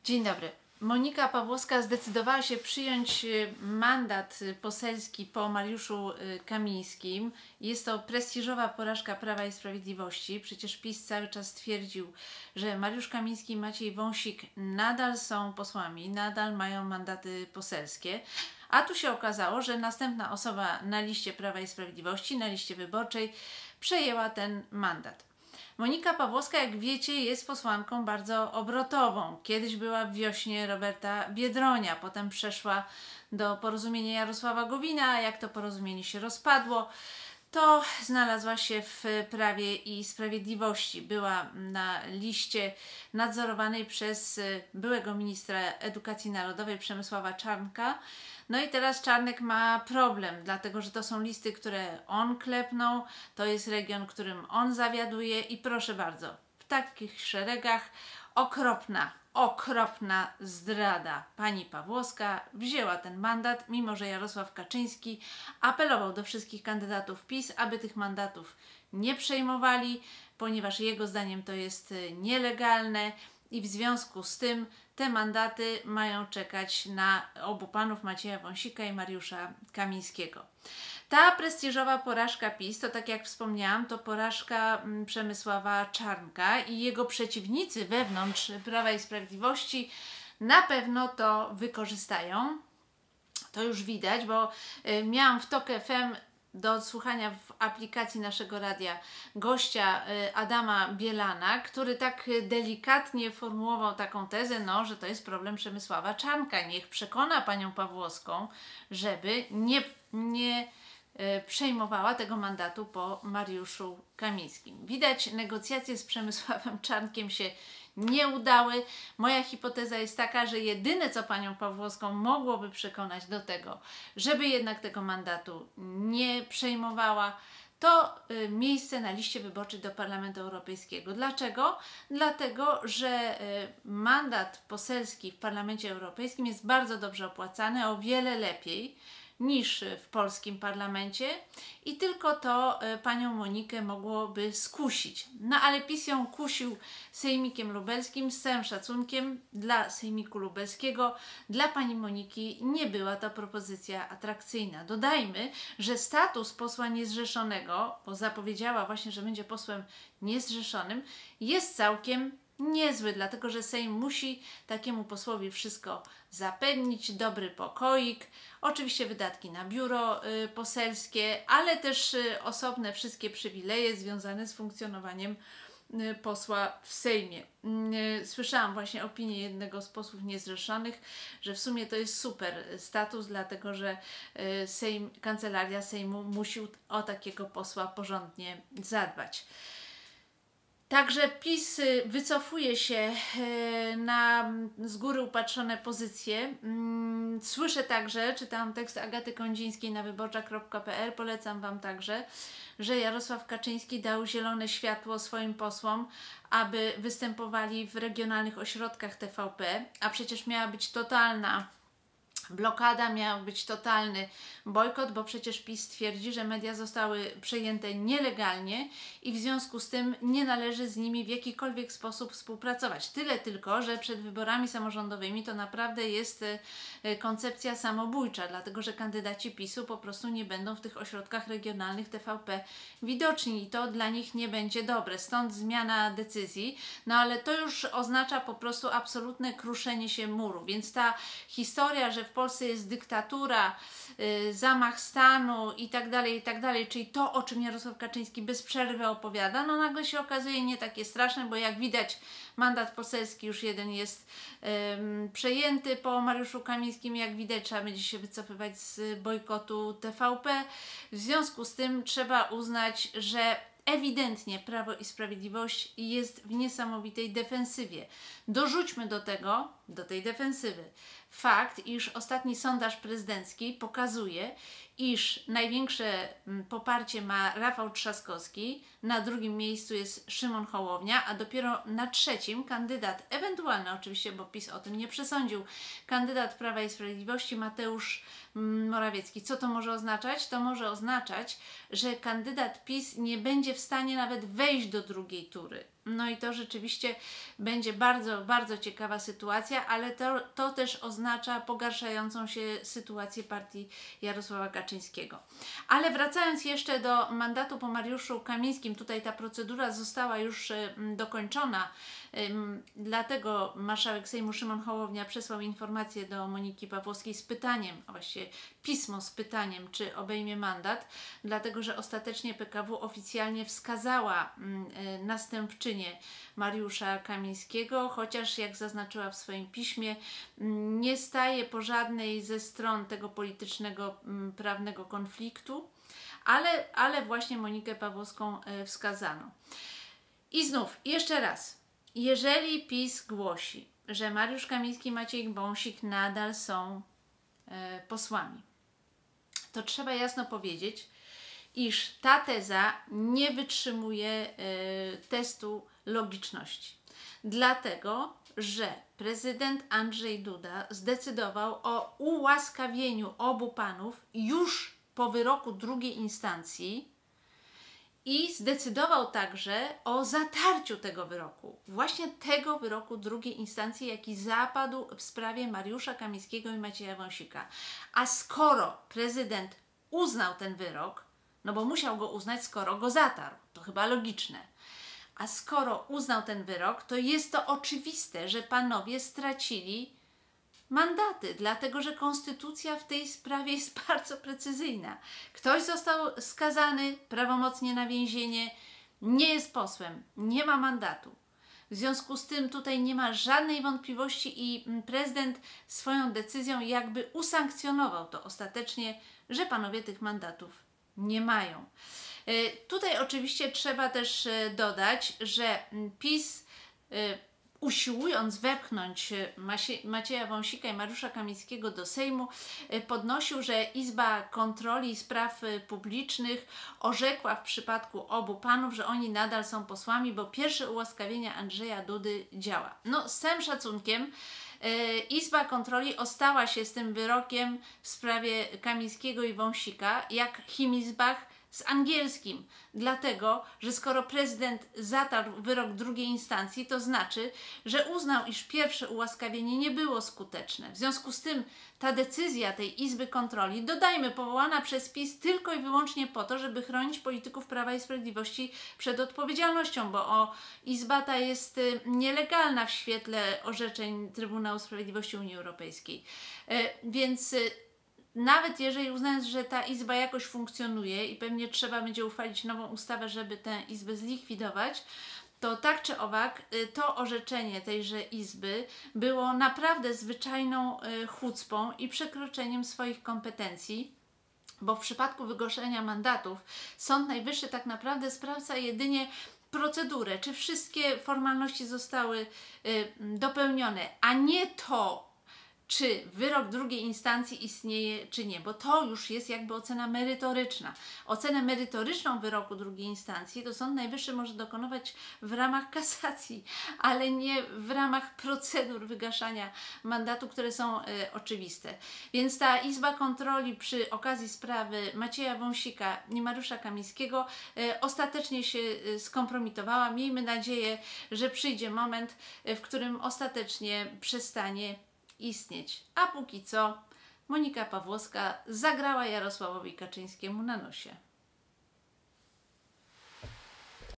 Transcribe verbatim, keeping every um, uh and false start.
Dzień dobry. Monika Pawłowska zdecydowała się przyjąć mandat poselski po Mariuszu Kamińskim. Jest to prestiżowa porażka Prawa i Sprawiedliwości. Przecież PiS cały czas twierdził, że Mariusz Kamiński i Maciej Wąsik nadal są posłami, nadal mają mandaty poselskie. A tu się okazało, że następna osoba na liście Prawa i Sprawiedliwości, na liście wyborczej, przejęła ten mandat. Monika Pawłowska, jak wiecie, jest posłanką bardzo obrotową. Kiedyś była w Wiośnie Roberta Biedronia, potem przeszła do Porozumienia Jarosława Gowina, a jak to porozumienie się rozpadło, to znalazła się w Prawie i Sprawiedliwości. Była na liście nadzorowanej przez byłego ministra edukacji narodowej Przemysława Czarnka. No i teraz Czarnek ma problem, dlatego że to są listy, które on klepnął, to jest region, którym on zawiaduje i proszę bardzo, w takich szeregach okropna, okropna zdrada. Pani Pawłowska wzięła ten mandat, mimo że Jarosław Kaczyński apelował do wszystkich kandydatów PiS, aby tych mandatów nie przejmowali, ponieważ jego zdaniem to jest nielegalne i w związku z tym te mandaty mają czekać na obu panów, Macieja Wąsika i Mariusza Kamińskiego. Ta prestiżowa porażka PiS, to tak jak wspomniałam, to porażka Przemysława Czarnka i jego przeciwnicy wewnątrz Prawa i Sprawiedliwości na pewno to wykorzystają. To już widać, bo miałam w TOK F M do odsłuchania w aplikacji naszego radia gościa Adama Bielana, który tak delikatnie formułował taką tezę, no, że to jest problem Przemysława Czarnka. Niech przekona panią Pawłowską, żeby nie, nie przejmowała tego mandatu po Mariuszu Kamińskim. Widać, negocjacje z Przemysławem Czarnkiem się nie udały. Moja hipoteza jest taka, że jedyne, co panią Pawłowską mogłoby przekonać do tego, żeby jednak tego mandatu nie przejmowała, to y, miejsce na liście wyborczej do Parlamentu Europejskiego. Dlaczego? Dlatego, że y, mandat poselski w Parlamencie Europejskim jest bardzo dobrze opłacany, o wiele lepiej niż w polskim parlamencie i tylko to y, panią Monikę mogłoby skusić. No ale PiS ją kusił sejmikiem lubelskim, z całym szacunkiem dla sejmiku lubelskiego. Dla pani Moniki nie była to propozycja atrakcyjna. Dodajmy, że status posła niezrzeszonego, bo zapowiedziała właśnie, że będzie posłem niezrzeszonym, jest całkiem niezły, dlatego że Sejm musi takiemu posłowi wszystko zapewnić, dobry pokoik, oczywiście wydatki na biuro y, poselskie, ale też y, osobne wszystkie przywileje związane z funkcjonowaniem y, posła w Sejmie. Y, słyszałam właśnie opinię jednego z posłów niezrzeszonych, że w sumie to jest super status, dlatego że y, Sejm, Kancelaria Sejmu musi o takiego posła porządnie zadbać. Także PiS wycofuje się na z góry upatrzone pozycje. Słyszę także, czytałam tekst Agaty Kondzińskiej na wyborcza kropka p l, polecam Wam także, że Jarosław Kaczyński dał zielone światło swoim posłom, aby występowali w regionalnych ośrodkach T V P, a przecież miała być totalna blokada, miał być totalny bojkot, bo przecież PiS twierdzi, że media zostały przejęte nielegalnie i w związku z tym nie należy z nimi w jakikolwiek sposób współpracować. Tyle tylko, że przed wyborami samorządowymi to naprawdę jest koncepcja samobójcza, dlatego że kandydaci PiSu po prostu nie będą w tych ośrodkach regionalnych T V P widoczni i to dla nich nie będzie dobre. Stąd zmiana decyzji, no ale to już oznacza po prostu absolutne kruszenie się muru, więc ta historia, że w Polsce jest dyktatura, y, zamach stanu i tak dalej, i tak dalej, czyli to, o czym Jarosław Kaczyński bez przerwy opowiada, no nagle się okazuje nie takie straszne, bo jak widać mandat poselski już jeden jest ym, przejęty po Mariuszu Kamińskim, jak widać trzeba będzie się wycofywać z bojkotu T V P. W związku z tym trzeba uznać, że ewidentnie Prawo i Sprawiedliwość jest w niesamowitej defensywie. Dorzućmy do tego, do tej defensywy, fakt, iż ostatni sondaż prezydencki pokazuje, iż największe poparcie ma Rafał Trzaskowski, na drugim miejscu jest Szymon Hołownia, a dopiero na trzecim kandydat, ewentualny oczywiście, bo PiS o tym nie przesądził, kandydat Prawa i Sprawiedliwości Mateusz Morawiecki. Co to może oznaczać? To może oznaczać, że kandydat PiS nie będzie w stanie nawet wejść do drugiej tury. No i to rzeczywiście będzie bardzo, bardzo ciekawa sytuacja, ale to, to też oznacza pogarszającą się sytuację partii Jarosława Kaczyńskiego. Ale wracając jeszcze do mandatu po Mariuszu Kamińskim, tutaj ta procedura została już dokończona, dlatego marszałek Sejmu Szymon Hołownia przesłał informację do Moniki Pawłowskiej z pytaniem, a właściwie pismo z pytaniem, czy obejmie mandat, dlatego że ostatecznie P K W oficjalnie wskazała następczynię Mariusza Kamińskiego, chociaż jak zaznaczyła w swoim piśmie, nie staje po żadnej ze stron tego politycznego, prawnego konfliktu, ale, ale właśnie Monikę Pawłowską wskazano. I znów, jeszcze raz, jeżeli PiS głosi, że Mariusz Kamiński i Maciej Wąsik nadal są e, posłami, to trzeba jasno powiedzieć, iż ta teza nie wytrzymuje e, testu logiczności. Dlatego, że prezydent Andrzej Duda zdecydował o ułaskawieniu obu panów już po wyroku drugiej instancji i zdecydował także o zatarciu tego wyroku. Właśnie tego wyroku drugiej instancji, jaki zapadł w sprawie Mariusza Kamińskiego i Macieja Wąsika. A skoro prezydent uznał ten wyrok, no bo musiał go uznać, skoro go zatarł, to chyba logiczne. A skoro uznał ten wyrok, to jest to oczywiste, że panowie stracili mandaty, dlatego że konstytucja w tej sprawie jest bardzo precyzyjna. Ktoś został skazany prawomocnie na więzienie, nie jest posłem, nie ma mandatu. W związku z tym tutaj nie ma żadnej wątpliwości i prezydent swoją decyzją jakby usankcjonował to ostatecznie, że panowie tych mandatów nie mają. Tutaj oczywiście trzeba też dodać, że PiS, usiłując wepchnąć Macieja Wąsika i Mariusza Kamińskiego do Sejmu, podnosił, że Izba Kontroli Spraw Publicznych orzekła w przypadku obu panów, że oni nadal są posłami, bo pierwsze ułaskawienie Andrzeja Dudy działa. No, z całym szacunkiem, Izba Kontroli ostała się z tym wyrokiem w sprawie Kamińskiego i Wąsika, jak Himizbach z angielskim, dlatego, że skoro prezydent zatarł wyrok drugiej instancji, to znaczy, że uznał, iż pierwsze ułaskawienie nie było skuteczne. W związku z tym ta decyzja tej Izby Kontroli, dodajmy, powołana przez PiS tylko i wyłącznie po to, żeby chronić polityków Prawa i Sprawiedliwości przed odpowiedzialnością, bo o, Izba ta jest y, nielegalna w świetle orzeczeń Trybunału Sprawiedliwości Unii Europejskiej. Y, więc y, Nawet jeżeli uznając, że ta Izba jakoś funkcjonuje i pewnie trzeba będzie uchwalić nową ustawę, żeby tę Izbę zlikwidować, to tak czy owak to orzeczenie tejże Izby było naprawdę zwyczajną chucpą i przekroczeniem swoich kompetencji, bo w przypadku wygłoszenia mandatów Sąd Najwyższy tak naprawdę sprawdza jedynie procedurę, czy wszystkie formalności zostały dopełnione, a nie to, czy wyrok drugiej instancji istnieje, czy nie, bo to już jest jakby ocena merytoryczna. Ocenę merytoryczną wyroku drugiej instancji to Sąd Najwyższy może dokonywać w ramach kasacji, ale nie w ramach procedur wygaszania mandatu, które są y, oczywiste. Więc ta Izba Kontroli przy okazji sprawy Macieja Wąsika i Mariusza Kamińskiego y, ostatecznie się y, skompromitowała. Miejmy nadzieję, że przyjdzie moment, y, w którym ostatecznie przestanie istnieć. A póki co Monika Pawłowska zagrała Jarosławowi Kaczyńskiemu na nosie.